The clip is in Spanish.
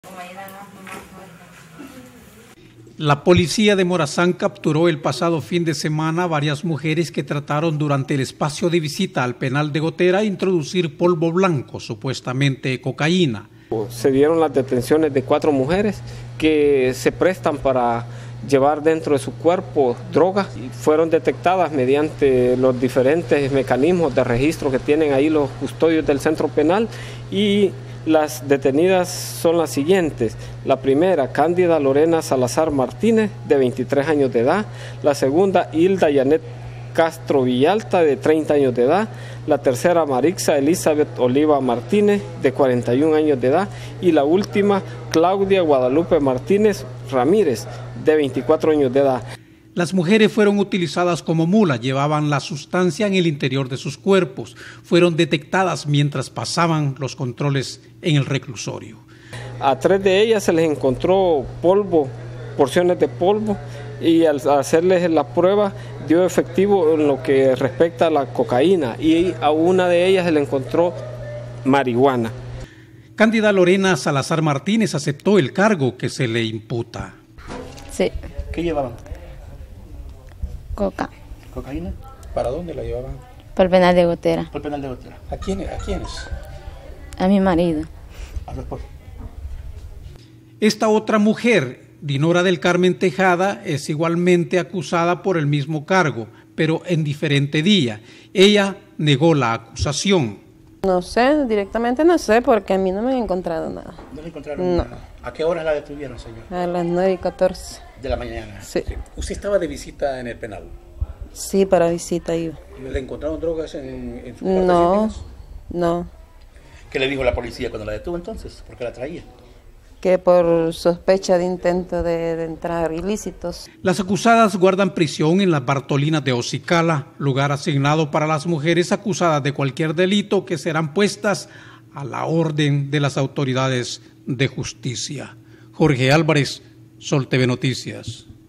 La policía de Morazán capturó el pasado fin de semana varias mujeres que trataron durante el espacio de visita al penal de Gotera introducir polvo blanco, supuestamente cocaína. Se dieron las detenciones de 4 mujeres que se prestan para llevar dentro de su cuerpo drogas y fueron detectadas mediante los diferentes mecanismos de registro que tienen ahí los custodios del centro penal, y las detenidas son las siguientes. La primera, Cándida Lorena Salazar Martínez, de 23 años de edad. La segunda, Hilda Yanet Castro Villalta, de 30 años de edad. La tercera, Marixa Elizabeth Oliva Martínez, de 41 años de edad. Y la última, Claudia Guadalupe Martínez Ramírez, de 24 años de edad. Las mujeres fueron utilizadas como mulas, llevaban la sustancia en el interior de sus cuerpos. Fueron detectadas mientras pasaban los controles en el reclusorio. A 3 de ellas se les encontró polvo, porciones de polvo, y al hacerles la prueba dio efectivo en lo que respecta a la cocaína, y a una de ellas se le encontró marihuana. Cándida Lorena Salazar Martínez aceptó el cargo que se le imputa. Sí. ¿Qué llevaban? Coca. ¿Cocaína? ¿Para dónde la llevaban? Por el penal de Gotera. Por el penal de Gotera. ¿A quiénes? A mi marido. A su esposo. Esta otra mujer, Dinora del Carmen Tejada, es igualmente acusada por el mismo cargo, pero en diferente día. Ella negó la acusación. No sé, directamente no sé, porque a mí no me han encontrado nada. ¿No le encontraron nada? ¿A qué hora la detuvieron, señor? A las 9:14. De la mañana. Sí. ¿Usted estaba de visita en el penal? Sí, para visita iba. ¿Le encontraron drogas en sus cuartos No, íntimos? no. ¿Qué le dijo la policía cuando la detuvo entonces? ¿Por qué la traía? Que por sospecha de intento de entrar ilícitos. Las acusadas guardan prisión en las Bartolinas de Ocicala, lugar asignado para las mujeres acusadas de cualquier delito que serán puestas a la orden de las autoridades de justicia. Jorge Álvarez, Sol TV Noticias.